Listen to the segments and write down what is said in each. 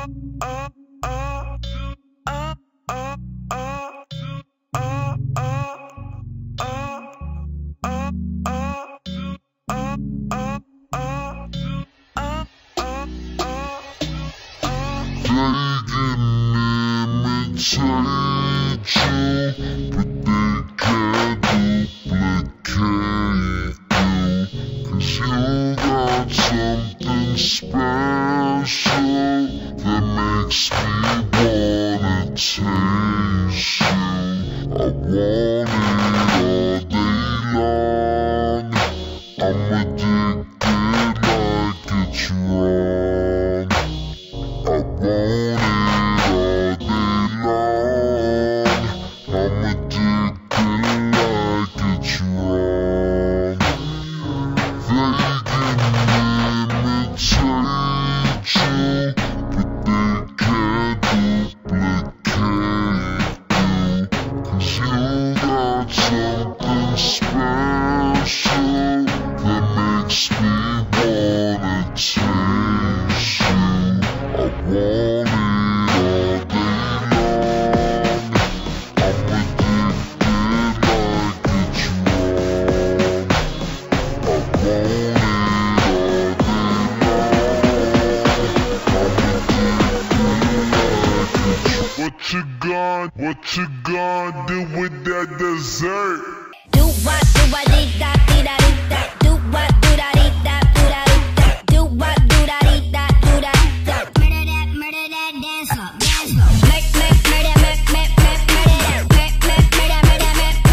What you gonna do with that dessert? Do what, do what, dee da, dee da, dee da. Do what, do da, dee da, do da, dee da. Do what, do da, dee da, do da, dee da. Murder that, dance up, dance up. Make, murder that, murder that, murder that, murder that, murder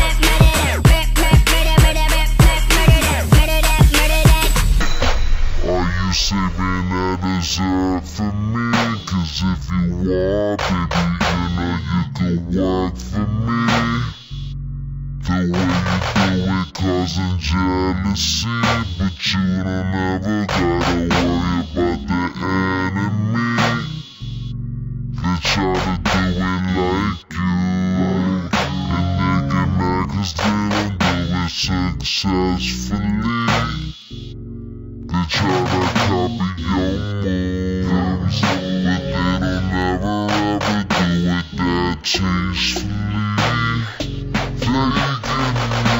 that. Are you saving that dessert for me? 'Cause if you want, baby, you could work for me. The way you do it causing jealousy, but you don't ever gotta worry about the enemy. They try to do it like you, and they get mad 'cause they don't do it successfully. They try to copy your moves, but they don't ever do it that tastefully. They can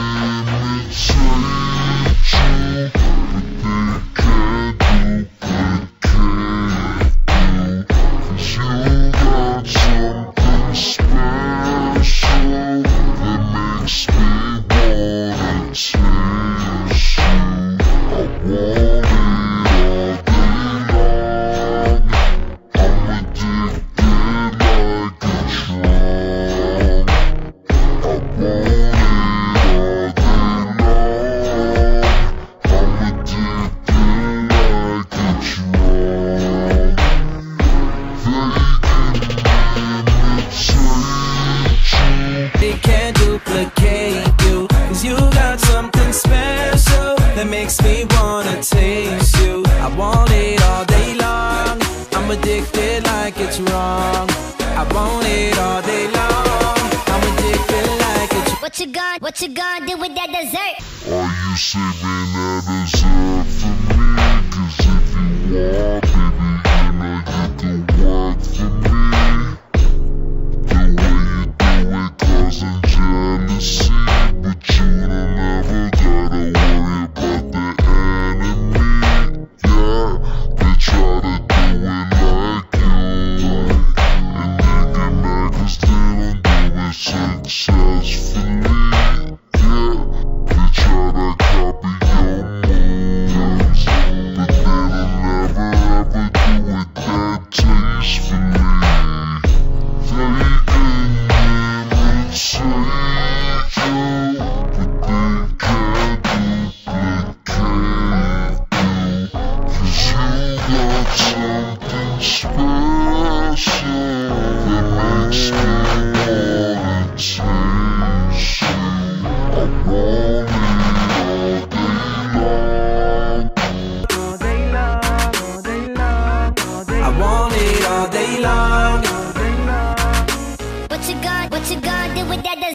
imitate you, but they can't duplicate you. 'Cause you got something special that makes me wanna taste you. I want it all day long. I'm addicted like a drug. I want it all day long. I'm addicted like a drug. They can't duplicate you, 'cause you got something special that makes me wanna taste you. I want it all day long. I'm addicted like it's wrong. I want it all day long. I'm addicted like it's What you gonna do with that dessert? Are you saving that dessert for